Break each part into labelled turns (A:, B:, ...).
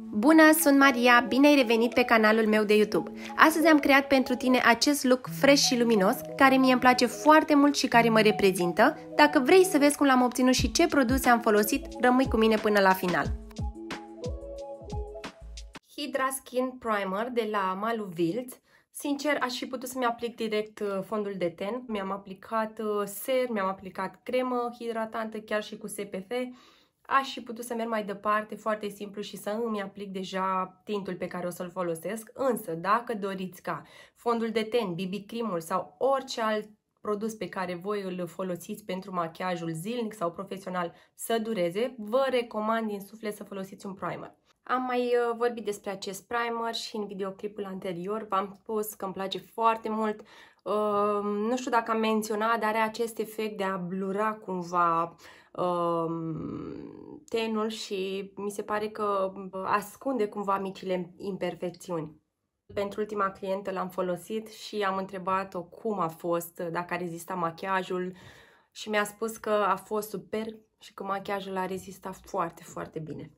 A: Bună, sunt Maria, bine ai revenit pe canalul meu de YouTube. Astăzi am creat pentru tine acest look fresh și luminos, care mie îmi place foarte mult și care mă reprezintă. Dacă vrei să vezi cum l-am obținut și ce produse am folosit, rămâi cu mine până la final. Hydra Skin Primer de la Malu Wild. Sincer, aș fi putut să-mi aplic direct fondul de ten. Mi-am aplicat ser, mi-am aplicat cremă hidratantă, chiar și cu SPF. Aș fi putut să merg mai departe, foarte simplu, și să îmi aplic deja tintul pe care o să-l folosesc. Însă, dacă doriți ca fondul de ten, BB cream-ul sau orice alt produs pe care voi îl folosiți pentru machiajul zilnic sau profesional să dureze, vă recomand din suflet să folosiți un primer. Am mai vorbit despre acest primer și în videoclipul anterior v-am spus că îmi place foarte mult. Nu știu dacă am menționat, dar are acest efect de a blura cumva tenul și mi se pare că ascunde cumva micile imperfecțiuni. Pentru ultima clientă l-am folosit și am întrebat-o cum a fost, dacă a rezistat machiajul, și mi-a spus că a fost super și că machiajul a rezistat foarte, foarte bine.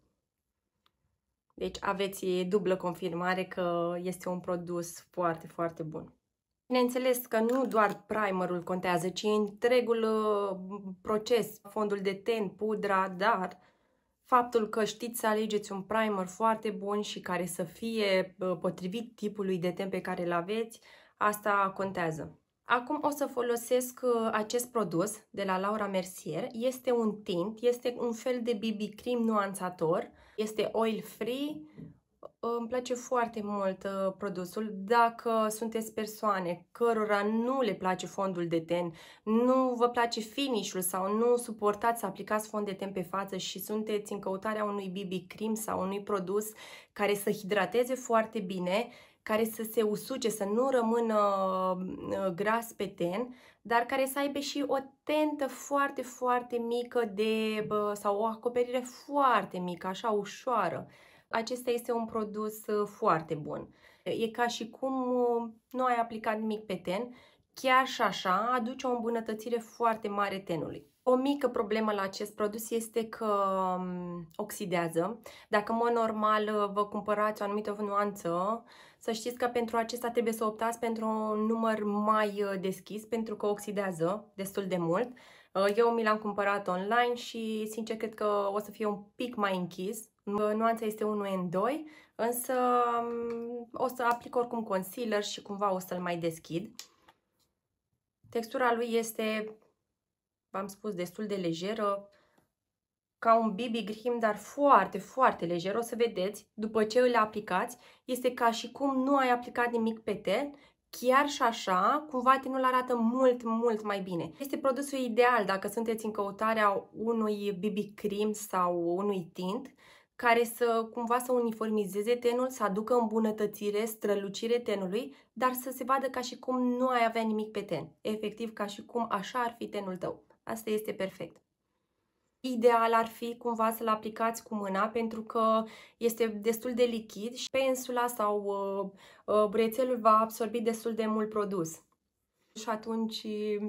A: Deci aveți dublă confirmare că este un produs foarte, foarte bun. Bineînțeles că nu doar primerul contează, ci întregul proces, fondul de ten, pudra, dar faptul că știți să alegeți un primer foarte bun și care să fie potrivit tipului de ten pe care îl aveți, asta contează. Acum o să folosesc acest produs de la Laura Mercier. Este un tint, este un fel de BB cream nuanțator, este oil free. Îmi place foarte mult produsul. Dacă sunteți persoane cărora nu le place fondul de ten, nu vă place finish-ul sau nu suportați să aplicați fond de ten pe față și sunteți în căutarea unui BB cream sau unui produs care să hidrateze foarte bine, care să se usuce, să nu rămână gras pe ten, dar care să aibă și o tentă foarte, foarte mică sau o acoperire foarte mică, așa ușoară. Acesta este un produs foarte bun. E ca și cum nu ai aplicat nimic pe ten, chiar și așa aduce o îmbunătățire foarte mare tenului. O mică problemă la acest produs este că oxidează. Dacă în mod normal vă cumpărați o anumită nuanță, să știți că pentru acesta trebuie să optați pentru un număr mai deschis, pentru că oxidează destul de mult. Eu mi l-am cumpărat online și sincer cred că o să fie un pic mai închis. Nuanța este 1N2, însă o să aplic oricum concealer și cumva o să-l mai deschid. Textura lui este, v-am spus, destul de lejeră, ca un BB cream, dar foarte, foarte lejer. O să vedeți, după ce îl aplicați, este ca și cum nu ai aplicat nimic pe ten. Chiar și așa, cumva tenul arată mult, mult mai bine. Este produsul ideal dacă sunteți în căutarea unui BB cream sau unui tint care să cumva să uniformizeze tenul, să aducă îmbunătățire, strălucire tenului, dar să se vadă ca și cum nu ai avea nimic pe ten. Efectiv, ca și cum așa ar fi tenul tău. Asta este perfect. Ideal ar fi cumva să-l aplicați cu mâna, pentru că este destul de lichid și pensula sau burețelul va absorbi destul de mult produs. Și atunci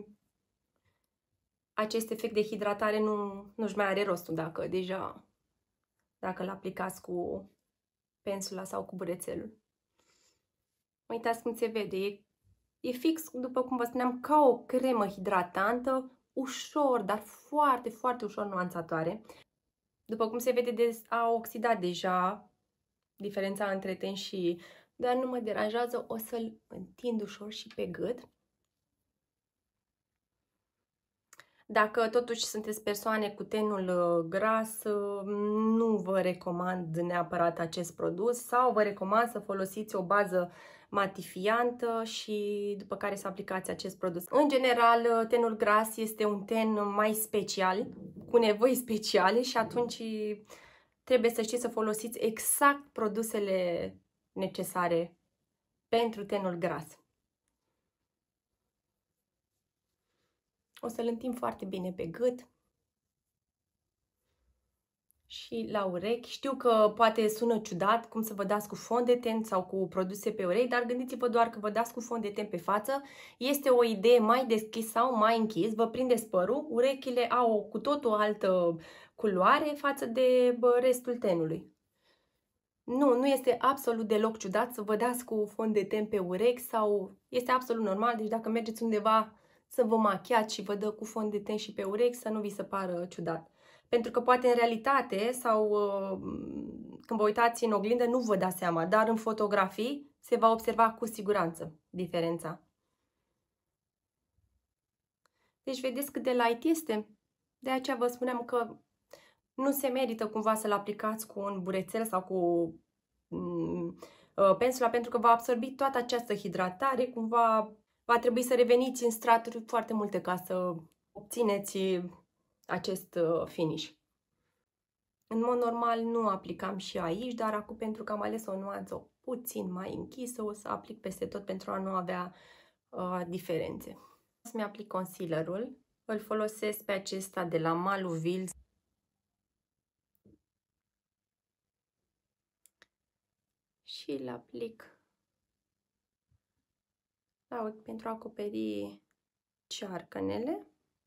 A: acest efect de hidratare nu-și mai are rostul dacă îl aplicați cu pensula sau cu burețelul. Uitați cum se vede, e fix, după cum vă spuneam, ca o cremă hidratantă, ușor, dar foarte, foarte ușor nuanțatoare. După cum se vede, a oxidat deja diferența între ten și... Dar nu mă deranjează, o să-l întind ușor și pe gât. Dacă totuși sunteți persoane cu tenul gras, nu vă recomand neapărat acest produs sau vă recomand să folosiți o bază matifiantă și după care să aplicați acest produs. În general, tenul gras este un ten mai special, cu nevoi speciale, și atunci trebuie să știți să folosiți exact produsele necesare pentru tenul gras. O să-l întind foarte bine pe gât și la urechi. Știu că poate sună ciudat cum să vă dați cu fond de ten sau cu produse pe urechi, dar gândiți-vă doar că vă dați cu fond de ten pe față. Este o idee mai deschis sau mai închis, vă prindeți părul, urechile au cu totul o altă culoare față de restul tenului. Nu este absolut deloc ciudat să vă dați cu fond de ten pe urechi sau este absolut normal, deci dacă mergeți undeva să vă machiați și vă dă cu fond de ten și pe urechi, să nu vi se pară ciudat. Pentru că poate în realitate sau când vă uitați în oglindă nu vă dați seama, dar în fotografii se va observa cu siguranță diferența. Deci vedeți cât de light este? De aceea vă spuneam că nu se merită cumva să-l aplicați cu un burețel sau cu pensula, pentru că va absorbi toată această hidratare, cumva va trebui să reveniți în straturi foarte multe ca să obțineți acest finish. În mod normal nu aplicam și aici, dar acum pentru că am ales o nuanță puțin mai închisă, o să aplic peste tot pentru a nu avea diferențe. O să-mi aplic concealerul. Îl folosesc pe acesta de la Malu Vils. Și îl aplic la ochi pentru a acoperi cearcănele.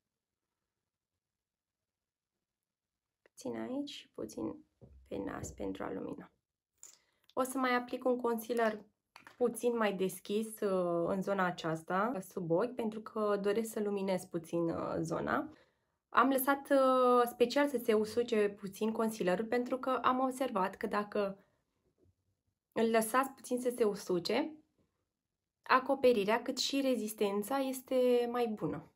A: Puțin aici și puțin pe nas pentru a lumina. O să mai aplic un concealer puțin mai deschis în zona aceasta, sub ochi, pentru că doresc să luminez puțin zona. Am lăsat special să se usuce puțin concealerul pentru că am observat că dacă îl lăsați puțin să se usuce, acoperirea cât și rezistența este mai bună.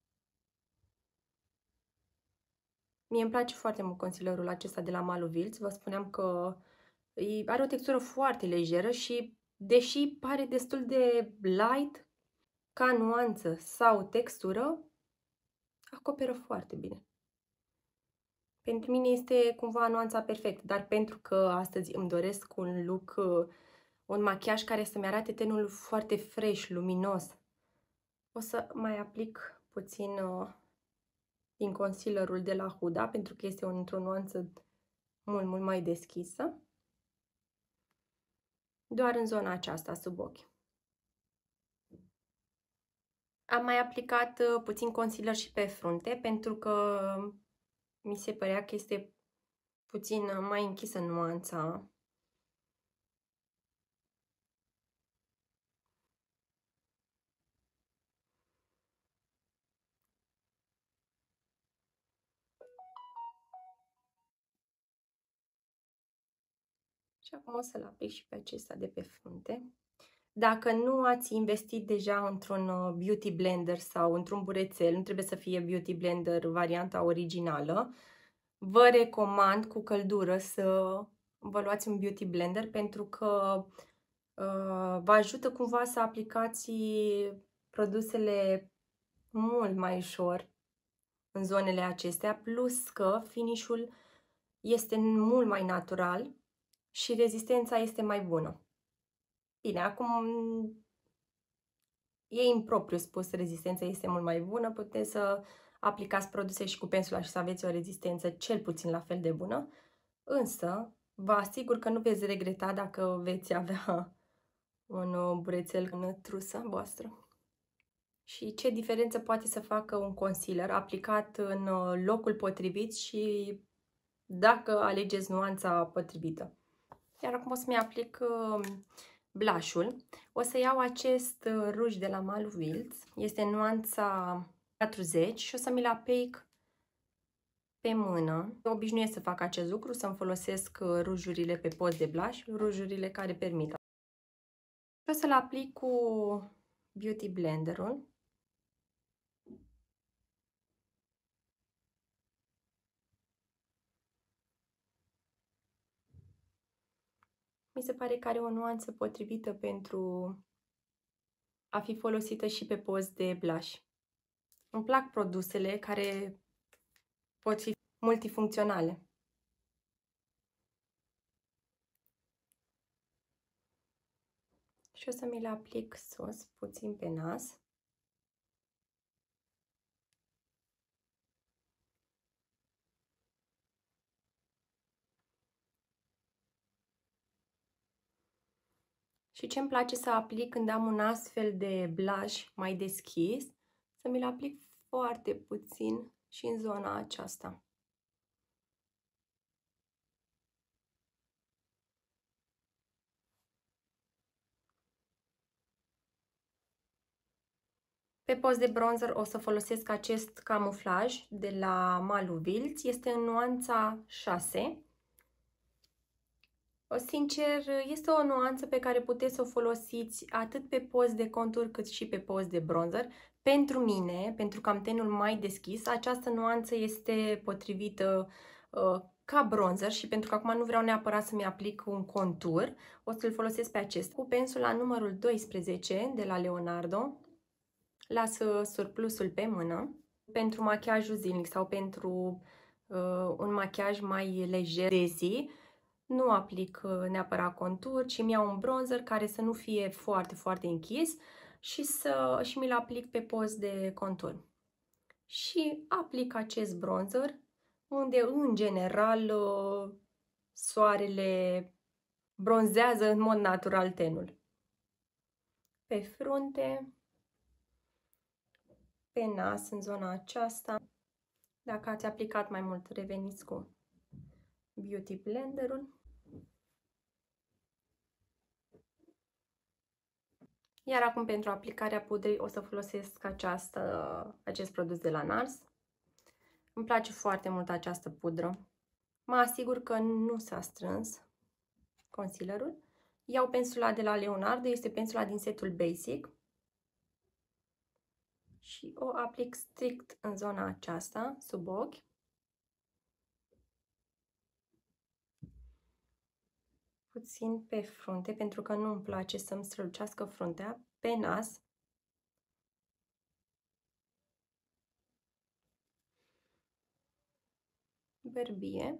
A: Mie îmi place foarte mult concealerul acesta de la Malu Vils. Vă spuneam că are o textură foarte lejeră și, deși pare destul de light ca nuanță sau textură, acoperă foarte bine. Pentru mine este cumva nuanța perfectă, dar pentru că astăzi îmi doresc un look, un machiaj care să-mi arate tenul foarte fresh, luminos, o să mai aplic puțin din concealerul de la Huda, pentru că este într-o nuanță mult mai deschisă. Doar în zona aceasta, sub ochi. Am mai aplicat puțin concealer și pe frunte, pentru că mi se părea că este puțin mai închisă nuanța. Și acum o să-l aplic și pe acesta de pe frunte. Dacă nu ați investit deja într-un beauty blender sau într-un burețel, nu trebuie să fie beauty blender varianta originală, vă recomand cu căldură să vă luați un beauty blender, pentru că vă ajută cumva să aplicați produsele mult mai ușor în zonele acestea, plus că finish-ul este mult mai natural și rezistența este mai bună. Bine, acum e impropriu spus, rezistența este mult mai bună, puteți să aplicați produse și cu pensula și să aveți o rezistență cel puțin la fel de bună, însă vă asigur că nu veți regreta dacă veți avea un burețel în trusa voastră. Și ce diferență poate să facă un concealer aplicat în locul potrivit și dacă alegeți nuanța potrivită. Iar acum o să-mi aplic blush-ul. O să iau acest ruj de la Malu Vils. Este nuanța 40 și o să mi-l aplic pe mână. Eu obișnuiesc să fac acest lucru, să-mi folosesc rujurile pe post de blush, rujurile care permit. O să-l aplic cu Beauty Blender-ul. Mi se pare că are o nuanță potrivită pentru a fi folosită și pe post de blush. Îmi plac produsele care pot fi multifuncționale. Și o să mi le aplic sus, puțin pe nas. Și ce îmi place să aplic când am un astfel de blush mai deschis, să mi-l aplic foarte puțin și în zona aceasta. Pe post de bronzer o să folosesc acest camuflaj de la Malu Wilz. Este în nuanța 6. Sincer, este o nuanță pe care puteți să o folosiți atât pe post de contur cât și pe post de bronzer. Pentru mine, pentru că am tenul mai deschis, această nuanță este potrivită ca bronzer și pentru că acum nu vreau neapărat să-mi aplic un contur, o să-l folosesc pe acesta. Cu pensula numărul 12 de la Leonardo, las surplusul pe mână. Pentru machiajul zilnic sau pentru un machiaj mai lejer de zi, nu aplic neapărat contur, ci mi-iau un bronzer care să nu fie foarte, foarte închis și mi-l aplic pe post de contur. Și aplic acest bronzer unde, în general, soarele bronzează în mod natural tenul. Pe frunte, pe nas, în zona aceasta. Dacă ați aplicat mai mult, reveniți cu Beauty Blenderul. Iar acum pentru aplicarea pudrei o să folosesc acest produs de la NARS. Îmi place foarte mult această pudră. Mă asigur că nu s-a strâns concealerul. Iau pensula de la Leonardo, este pensula din setul Basic. Și o aplic strict în zona aceasta, sub ochi. Puțin pe frunte, pentru că nu îmi place să-mi strălucească fruntea, pe nas. Berbie.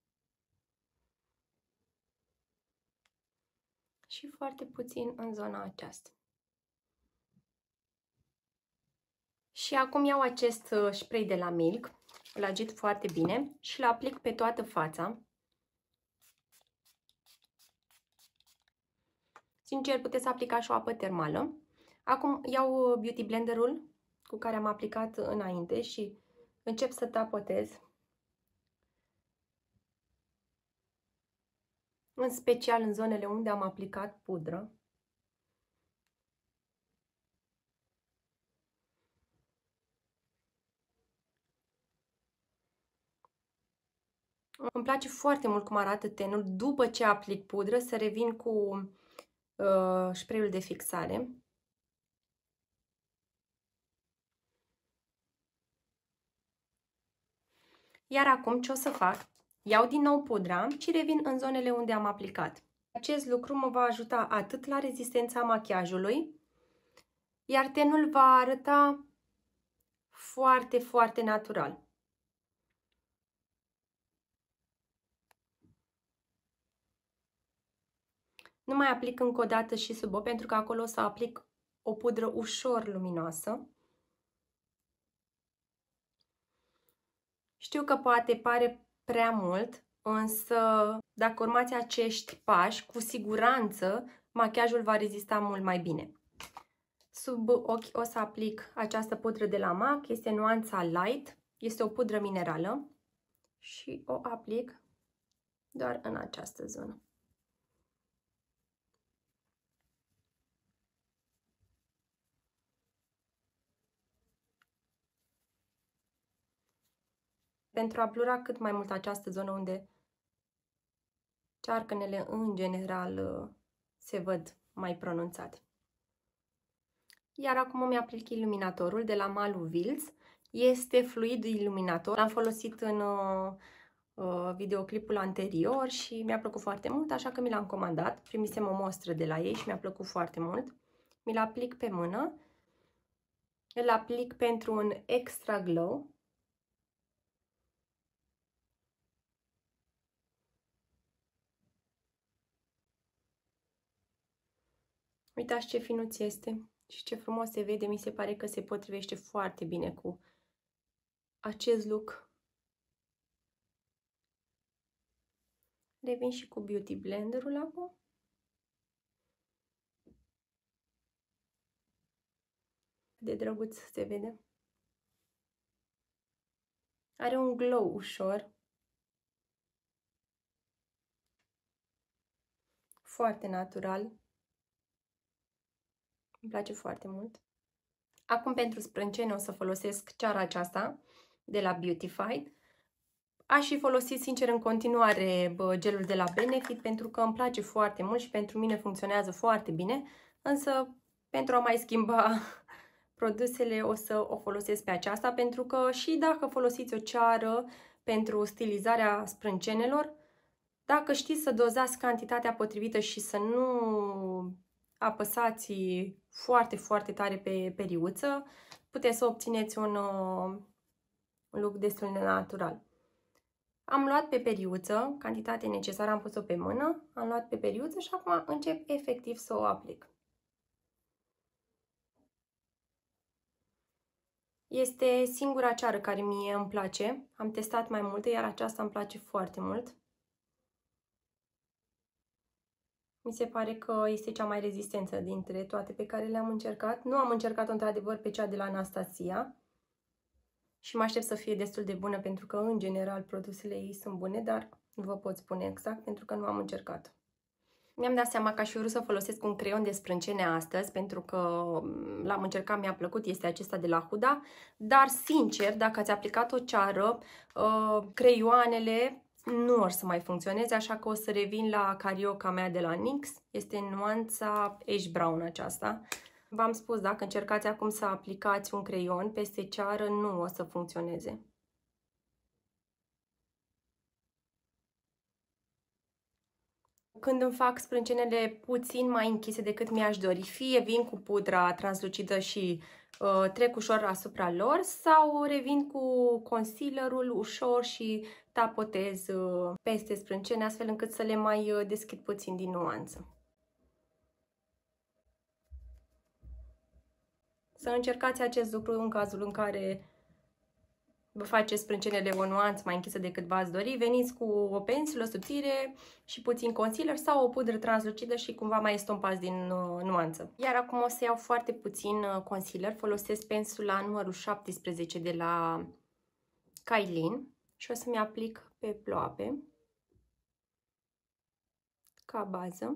A: Și foarte puțin în zona aceasta. Și acum iau acest spray de la Milk, îl agit foarte bine și îl aplic pe toată fața. Sincer, puteți aplica și o apă termală. Acum iau Beauty Blenderul cu care am aplicat înainte și încep să tapotez. În special în zonele unde am aplicat pudră. Îmi place foarte mult cum arată tenul după ce aplic pudră, să revin cu spray-ul de fixare. Iar acum ce o să fac? Iau din nou pudra și revin în zonele unde am aplicat. Acest lucru mă va ajuta atât la rezistența machiajului, iar tenul va arăta foarte, foarte natural. Nu mai aplic încă o dată și sub ochi, pentru că acolo o să aplic o pudră ușor luminoasă. Știu că poate pare prea mult, însă dacă urmați acești pași, cu siguranță machiajul va rezista mult mai bine. Sub ochi o să aplic această pudră de la MAC, este nuanța Light, este o pudră minerală și o aplic doar în această zonă. Pentru a blura cât mai mult această zonă unde cearcănele în general se văd mai pronunțate. Iar acum îmi aplic iluminatorul de la Malu Wilz. Este fluid iluminator. L-am folosit în videoclipul anterior și mi-a plăcut foarte mult, așa că mi l-am comandat. Primisem o mostră de la ei și mi-a plăcut foarte mult. Mi-l aplic pe mână. Îl aplic pentru un extra glow. Uitați ce finuț este și ce frumos se vede. Mi se pare că se potrivește foarte bine cu acest look. Revin și cu Beauty Blenderul acum. De drăguț se vede. Are un glow ușor. Foarte natural. Îmi place foarte mult. Acum pentru sprâncene o să folosesc ceara aceasta de la Beautified. Aș fi folosit sincer în continuare gelul de la Benefit pentru că îmi place foarte mult și pentru mine funcționează foarte bine, însă pentru a mai schimba produsele o să o folosesc pe aceasta pentru că și dacă folosiți o ceară pentru stilizarea sprâncenelor, dacă știți să dozați cantitatea potrivită și să nu apăsați foarte, foarte tare pe periuță, puteți să obțineți un look destul de natural. Am luat pe periuță, cantitatea necesară am pus-o pe mână, am luat pe periuță și acum încep efectiv să o aplic. Este singura ceară care mie îmi place, am testat mai multe, iar aceasta îmi place foarte mult. Mi se pare că este cea mai rezistentă dintre toate pe care le-am încercat. Nu am încercat-o într-adevăr pe cea de la Anastasia și mă aștept să fie destul de bună pentru că în general produsele ei sunt bune, dar nu vă pot spune exact pentru că nu am încercat. Mi-am dat seama că aș fi vrut să folosesc un creion de sprâncene astăzi, pentru că l-am încercat, mi-a plăcut, este acesta de la Huda, dar sincer, dacă ați aplicat o ceară, creioanele nu or să mai funcționeze, așa că o să revin la carioca mea de la NYX, este nuanța Ash Brown aceasta. V-am spus, dacă încercați acum să aplicați un creion peste ceară, nu o să funcționeze. Când îmi fac sprâncenele puțin mai închise decât mi-aș dori, fie vin cu pudra translucidă și trec ușor asupra lor sau revin cu concealerul ușor și tapotez peste sprâncene astfel încât să le mai deschid puțin din nuanță. Să încercați acest lucru în cazul în care vă faceți sprâncenele o nuanță mai închisă decât v-ați dori, veniți cu o pensulă subțire și puțin concealer sau o pudră translucidă și cumva mai estompați din nuanță. Iar acum o să iau foarte puțin concealer, folosesc pensula numărul 17 de la Kailin și o să-mi aplic pe ploape ca bază.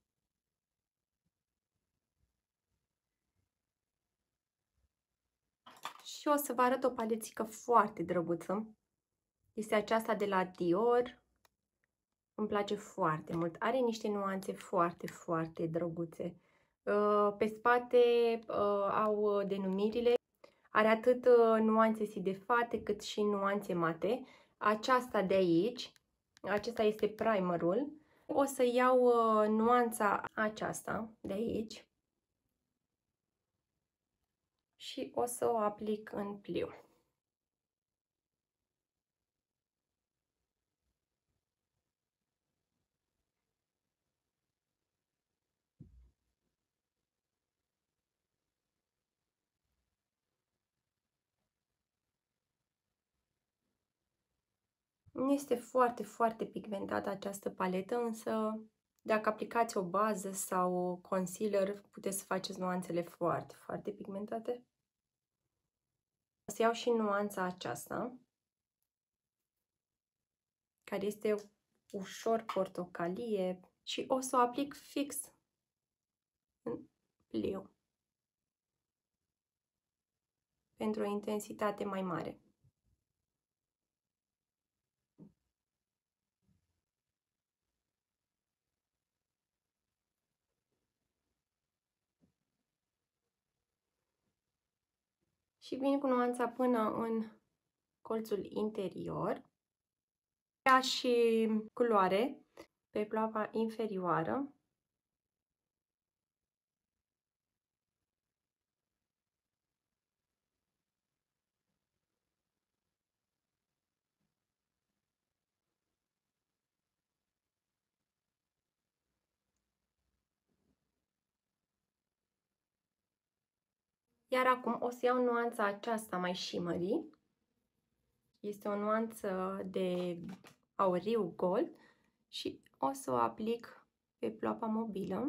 A: Și o să vă arăt o palețică foarte drăguță. Este aceasta de la Dior. Îmi place foarte mult. Are niște nuanțe foarte, foarte drăguțe. Pe spate au denumirile. Are atât nuanțe sidefate cât și nuanțe mate. Aceasta de aici, acesta este primerul. O să iau nuanța aceasta de aici și o să o aplic în pliu. Nu este foarte, foarte pigmentată această paletă, însă dacă aplicați o bază sau concealer, puteți să faceți nuanțele foarte, foarte pigmentate. O să iau și nuanța aceasta, care este ușor portocalie și o să o aplic fix în pliu pentru o intensitate mai mare. Și vin cu nuanța până în colțul interior. Ia și culoare pe ploapa inferioară. Iar acum o să iau nuanța aceasta mai shimmery. Este o nuanță de auriu gold și o să o aplic pe ploapa mobilă.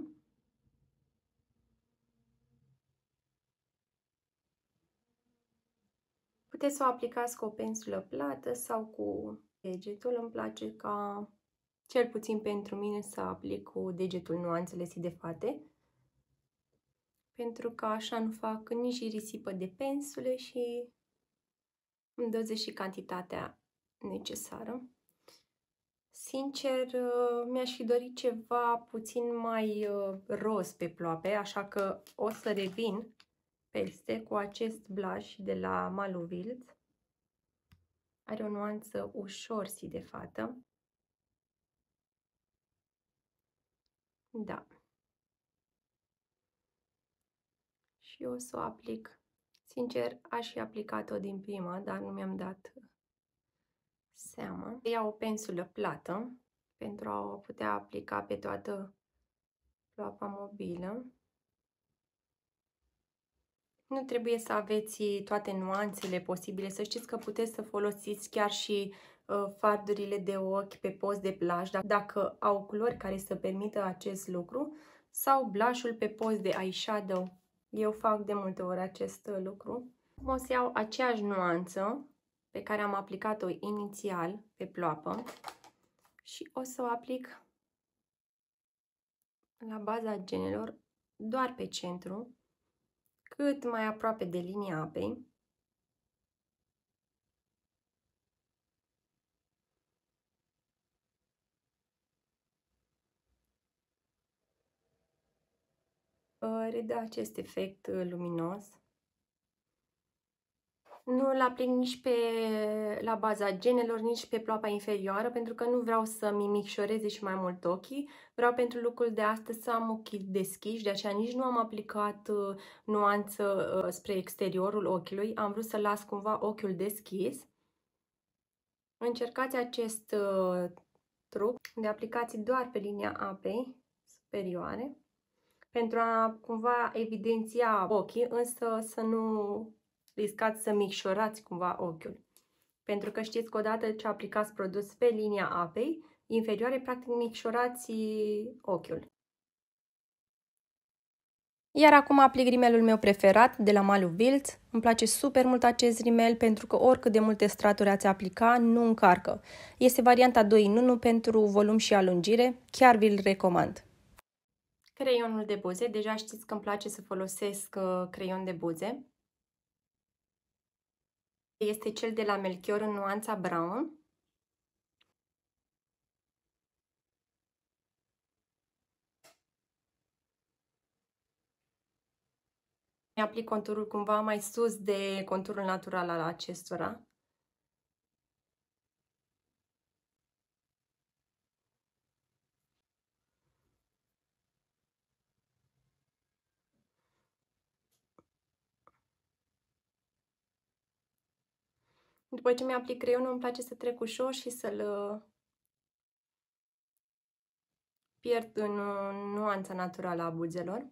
A: Puteți să o aplicați cu o pensulă plată sau cu degetul. Îmi place ca, cel puțin pentru mine, să aplic cu degetul nuanțele sidefate. pentru că așa nu fac nici risipă de pensule și îmi dozez și cantitatea necesară. Sincer, mi-aș fi dorit ceva puțin mai roz pe ploape, așa că o să revin peste cu acest blush de la Malu Wild. Are o nuanță ușor sidefată. Da. Și o să o aplic. Sincer, aș fi aplicat-o din prima, dar nu mi-am dat seama. Iau o pensulă plată pentru a o putea aplica pe toată ploapa mobilă. Nu trebuie să aveți toate nuanțele posibile. Să știți că puteți să folosiți chiar și fardurile de ochi pe post de blush, dacă au culori care să permită acest lucru, sau blush-ul pe post de eyeshadow. Eu fac de multe ori acest lucru. O să iau aceeași nuanță pe care am aplicat-o inițial pe ploapă și o să o aplic la baza genelor, doar pe centru, cât mai aproape de linia apei. Redă acest efect luminos. Nu îl aplic nici la baza genelor, nici pe ploapa inferioară, pentru că nu vreau să-mi micșoreze și mai mult ochii. Vreau pentru lucrul de astăzi să am ochii deschiși, de aceea nici nu am aplicat nuanță spre exteriorul ochiului. Am vrut să las cumva ochiul deschis. Încercați acest truc de aplicați doar pe linia apei superioare, pentru a cumva evidenția ochii, însă să nu riscați să micșorați cumva ochiul. Pentru că știți că odată ce aplicați produs pe linia apei inferioare, practic micșorați ochiul. Iar acum aplic rimelul meu preferat de la Malu Wild. Îmi place super mult acest rimel pentru că oricât de multe straturi ați aplica, nu încarcă. Este varianta 2 în 1 pentru volum și alungire, chiar vi-l recomand. Creionul de buze, deja știți că îmi place să folosesc creion de buze. Este cel de la Melchior în nuanța brown. Mi-aplic conturul cumva mai sus de conturul natural al acestora. După ce mi-aplic creionul, îmi place să trec ușor și să-l pierd în nuanța naturală a buzelor.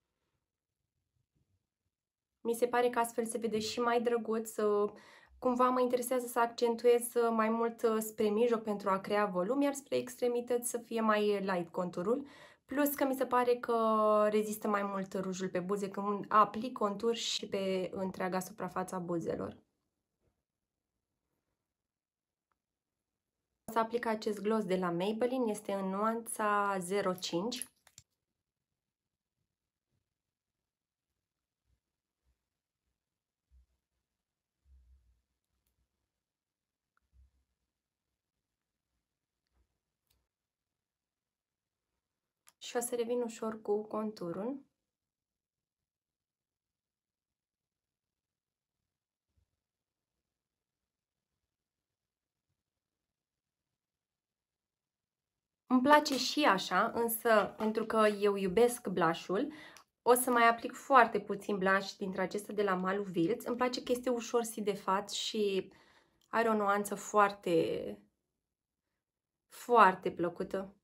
A: Mi se pare că astfel se vede și mai drăguț. Cumva mă interesează să accentuez mai mult spre mijloc pentru a crea volum, iar spre extremități să fie mai light conturul. Plus că mi se pare că rezistă mai mult rujul pe buze când aplic contur și pe întreaga suprafață a buzelor. O să aplic acest gloss de la Maybelline, este în nuanța 05. Și o să revin ușor cu conturul. Îmi place și așa, însă pentru că eu iubesc blush-ul, o să mai aplic foarte puțin blush dintre acesta de la Malu Wild. Îmi place că este ușor sidefat și are o nuanță foarte, foarte plăcută.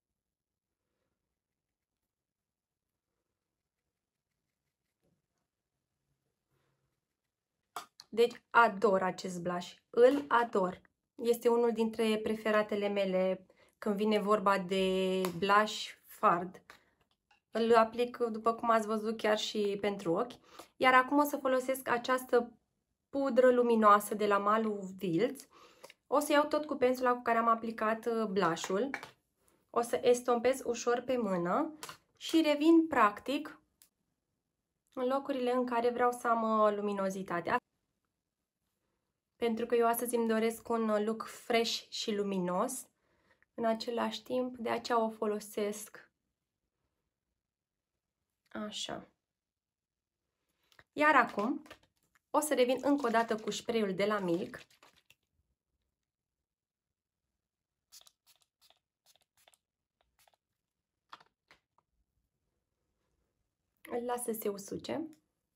A: Deci ador acest blush, îl ador. Este unul dintre preferatele mele când vine vorba de blush fard. Îl aplic, după cum ați văzut, chiar și pentru ochi. Iar acum o să folosesc această pudră luminoasă de la Malu Wild. O să iau tot cu pensula cu care am aplicat blush-ul. O să estompez ușor pe mână și revin practic în locurile în care vreau să am luminozitate. Pentru că eu astăzi îmi doresc un look fresh și luminos în același timp, de aceea o folosesc așa. Iar acum o să revin încă o dată cu spray-ul de la Milk. Îl las să se usuce.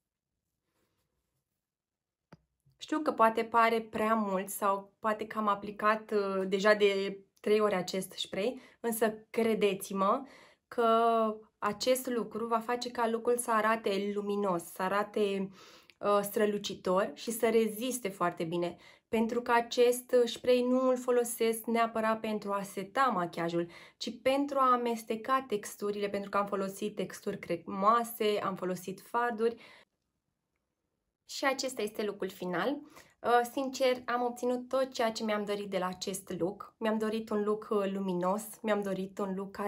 A: Știu că poate pare prea mult sau poate că am aplicat deja de 3 ori acest spray, însă credeți-mă că acest lucru va face ca look-ul să arate luminos, să arate strălucitor și să reziste foarte bine. Pentru că acest spray nu îl folosesc neapărat pentru a seta machiajul, ci pentru a amesteca texturile, pentru că am folosit texturi cremoase, am folosit farduri. Și acesta este look-ul final. Sincer, am obținut tot ceea ce mi-am dorit de la acest look. Mi-am dorit un look luminos, mi-am dorit un look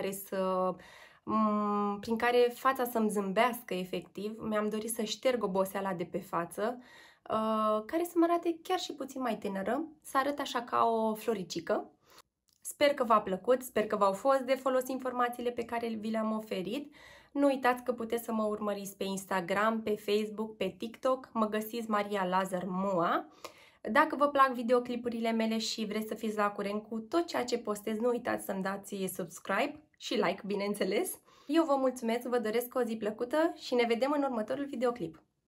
A: prin care fața să-mi zâmbească efectiv. Mi-am dorit să șterg oboseala de pe față, care să mă arate chiar și puțin mai tânără, să arăt așa ca o floricică. Sper că v-a plăcut, sper că v-au fost de folos informațiile pe care vi le-am oferit. Nu uitați că puteți să mă urmăriți pe Instagram, pe Facebook, pe TikTok, mă găsiți Maria Lazar Mua. Dacă vă plac videoclipurile mele și vreți să fiți la curent cu tot ceea ce postez, nu uitați să-mi dați subscribe și like, bineînțeles. Eu vă mulțumesc, vă doresc o zi plăcută și ne vedem în următorul videoclip.